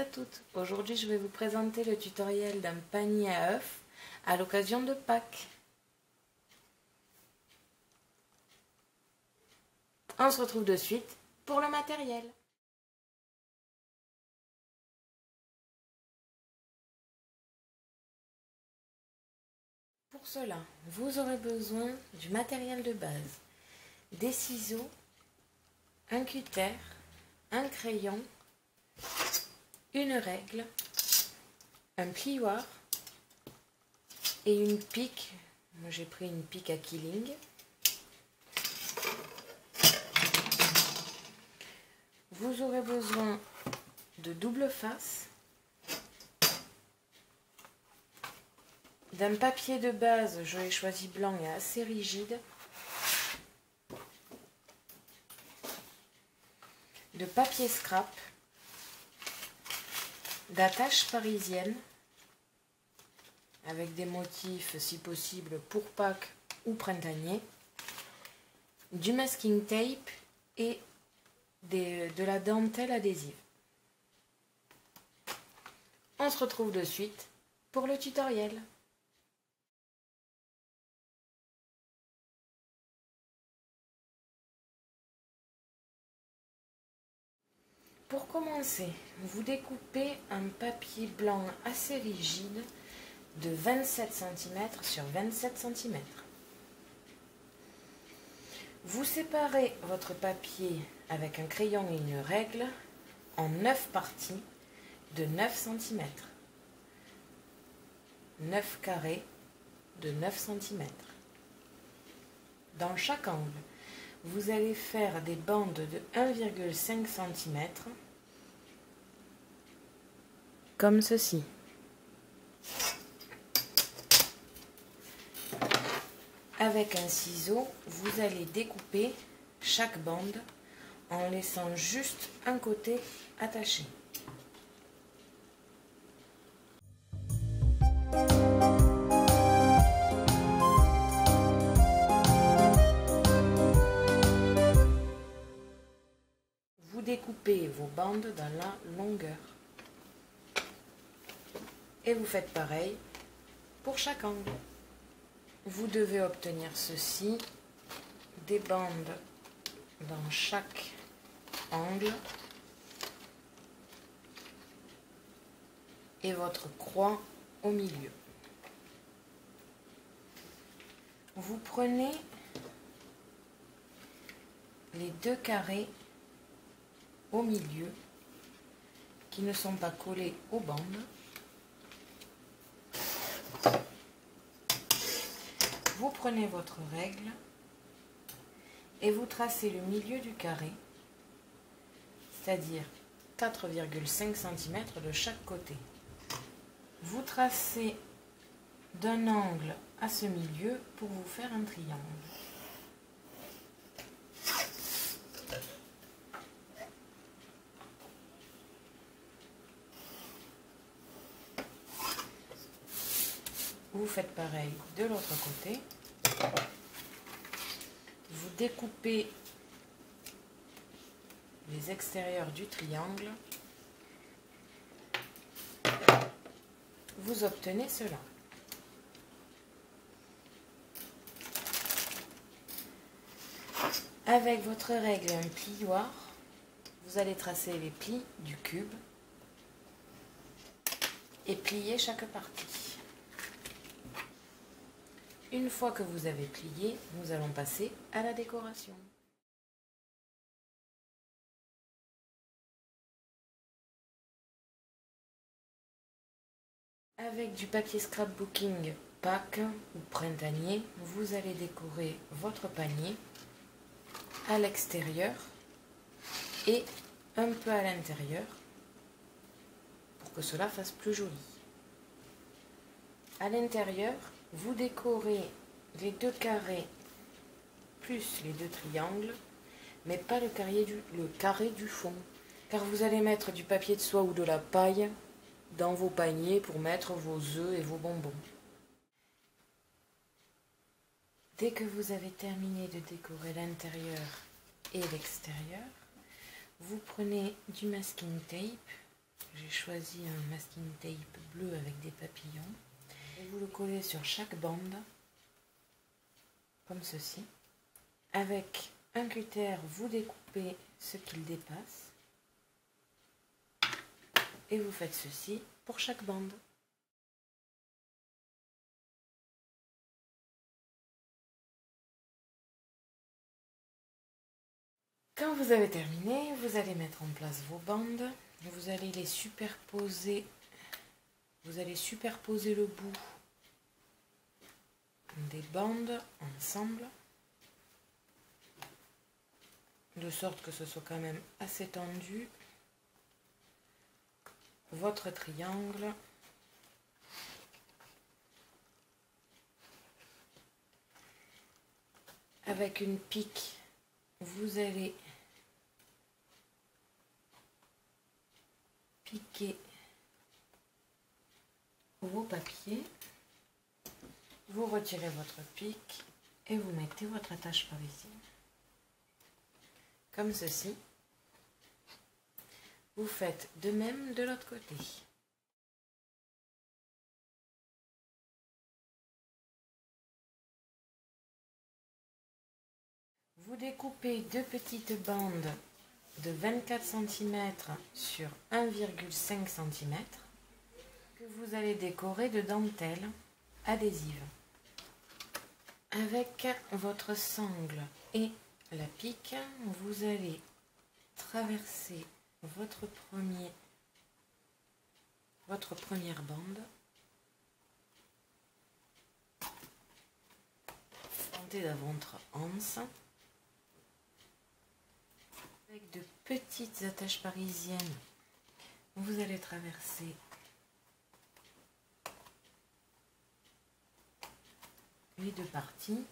à toutes. Aujourd'hui, je vais vous présenter le tutoriel d'un panier à œufs à l'occasion de Pâques. On se retrouve de suite pour le matériel. Pour cela, vous aurez besoin du matériel de base, des ciseaux, un cutter, un crayon, une règle, un plioir et une pique. Moi j'ai pris une pique à quilling. Vous aurez besoin de double face, d'un papier de base, je l'ai choisi blanc et assez rigide, de papier scrap, d'attache parisienne avec des motifs si possible pour Pâques ou printanier, du masking tape et de la dentelle adhésive. On se retrouve de suite pour le tutoriel. Pour commencer, vous découpez un papier blanc assez rigide de 27 cm sur 27 cm. Vous séparez votre papier avec un crayon et une règle en 9 parties de 9 cm. 9 carrés de 9 cm. Dans chaque angle, vous allez faire des bandes de 1,5 cm comme ceci. Avec un ciseau, vous allez découper chaque bande en laissant juste un côté attaché. Vous découpez vos bandes dans la longueur. Et vous faites pareil pour chaque angle. Vous devez obtenir ceci, des bandes dans chaque angle et votre croix au milieu. Vous prenez les deux carrés au milieu qui ne sont pas collés aux bandes. Vous prenez votre règle et vous tracez le milieu du carré, c'est-à-dire 4,5 cm de chaque côté. Vous tracez d'un angle à ce milieu pour vous faire un triangle. Vous faites pareil de l'autre côté. Vous découpez les extérieurs du triangle. Vous obtenez cela. Avec votre règle et un plioir, vous allez tracer les plis du cube et plier chaque partie. Une fois que vous avez plié, nous allons passer à la décoration. Avec du papier scrapbooking Pâques ou printanier, vous allez décorer votre panier à l'extérieur et un peu à l'intérieur pour que cela fasse plus joli. À l'intérieur, vous décorez les deux carrés plus les deux triangles, mais pas le carré du fond, car vous allez mettre du papier de soie ou de la paille dans vos paniers pour mettre vos œufs et vos bonbons. Dès que vous avez terminé de décorer l'intérieur et l'extérieur, vous prenez du masking tape J'ai choisi un masking tape bleu avec des papillons. Et vous le collez sur chaque bande, comme ceci. Avec un cutter, vous découpez ce qu'il dépasse. Et vous faites ceci pour chaque bande. Quand vous avez terminé, vous allez mettre en place vos bandes. Vous allez les superposer. Vous allez superposer le bout des bandes ensemble, de sorte que ce soit quand même assez tendu. Votre triangle. Avec une pique, vous allez piquer vos papiers. Vous retirez votre pique et vous mettez votre attache parisienne. Comme ceci. Vous faites de même de l'autre côté. Vous découpez deux petites bandes de 24 cm sur 1,5 cm que vous allez décorer de dentelle adhésive. Avec votre sangle et la pique, vous allez traverser votre première bande. Tentez d'avoir anse. Avec de petites attaches parisiennes, vous allez traverser les deux parties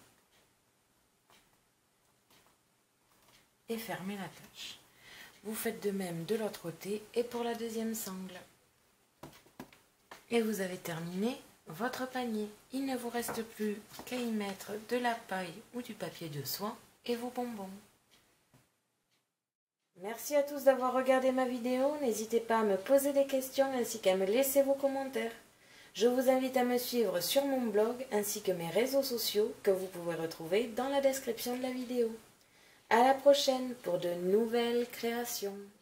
et fermer l'attache. Vous faites de même de l'autre côté et pour la deuxième sangle. Et vous avez terminé votre panier. Il ne vous reste plus qu'à y mettre de la paille ou du papier de soie et vos bonbons. Merci à tous d'avoir regardé ma vidéo. N'hésitez pas à me poser des questions ainsi qu'à me laisser vos commentaires. Je vous invite à me suivre sur mon blog ainsi que mes réseaux sociaux que vous pouvez retrouver dans la description de la vidéo. À la prochaine pour de nouvelles créations.